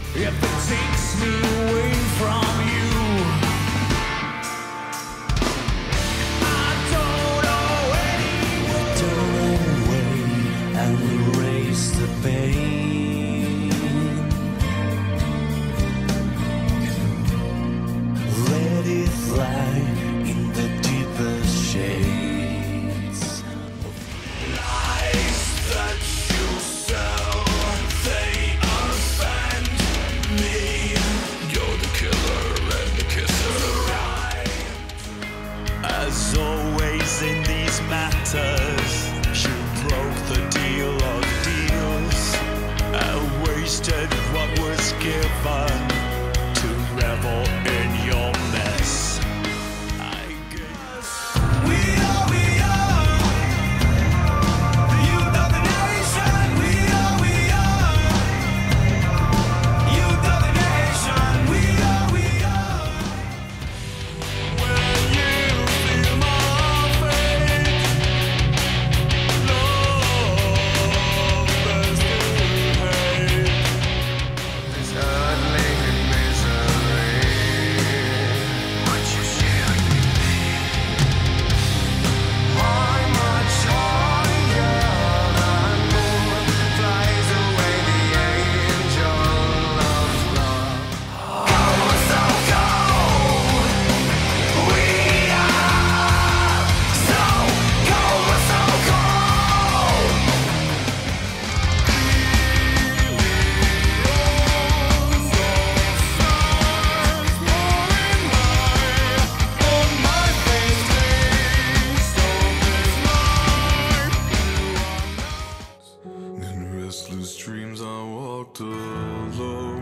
if it takes me away from you. I don't know any way and erase the pain. Let it fly in the deepest shades. Lies that you sell, they offend me. You're the killer and the kisser. As always in these matters, you broke the deal of deals. I wasted what was given to revel in your mess. I guess we are the youth of the nation. We are youth of the nation. We are when you feel my fate, love best to hate. This unlimited misery. What you share with me? How much higher than moon flies away the angel of love. Oh, so cold. We are so cold. We're so cold. On my face, in restless dreams I walked alone,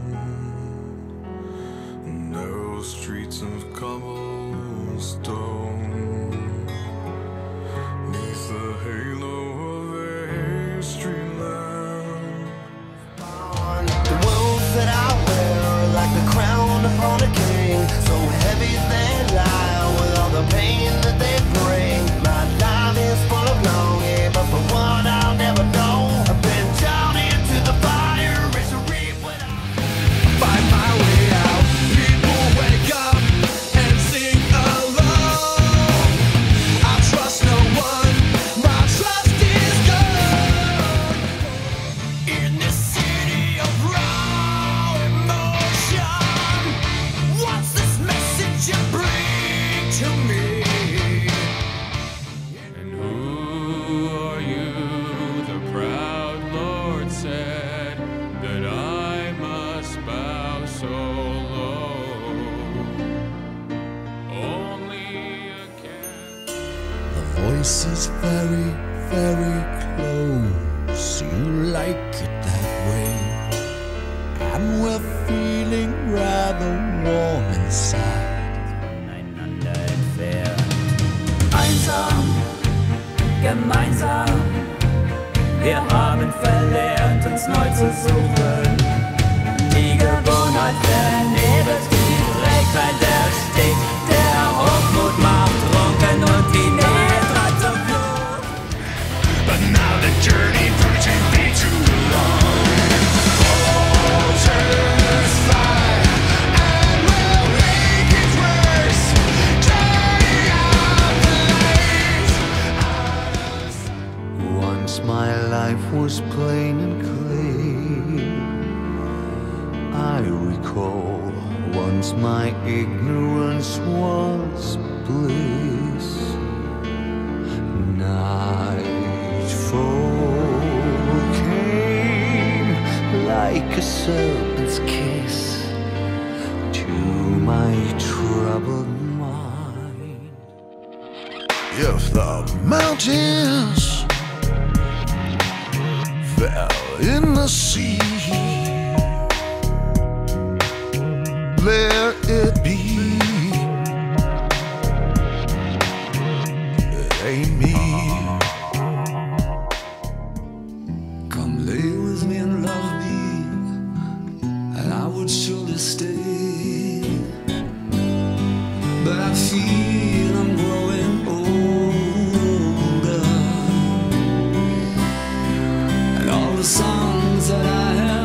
narrow streets of cobblestone, neath the halo of a street lamp. The wolves that I wear, like the crown upon a king, so heavy they lie with all the pain that they bring. My life is full of longing, but for one I'll never know. I've been down into the fire, it's a reap when I find my way out. People wake up and sing along. I trust no one, my trust is gone. In this city of raw emotion, what's this message you bring to me? And who are you? The proud Lord said that I must bow so low. Only a cat. The voice is very, very close. You like it that way. And we're feeling rather warm inside. Einander entfernt. Einsam, gemeinsam. Wir haben verlernt, uns neu zu suchen. Die Gewohnheit vernebelt, die Trägheit erstickt. Der Hochmut macht trunken und die Nähe treibt zur Flucht. But now the journey proved to be too long. Vultures fly and will make it worse. Turning out the lights. Once my life was plain and clear. I recall once my ignorance was bliss. Nightfall came like a serpent's kiss to my troubled mind. If the mountains fell in the sea, let it be. It ain't me. Come lay with me and love me, and I would surely stay. But I feel I'm growing older, and all the songs that I have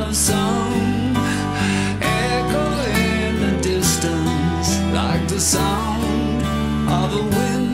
sound of a wind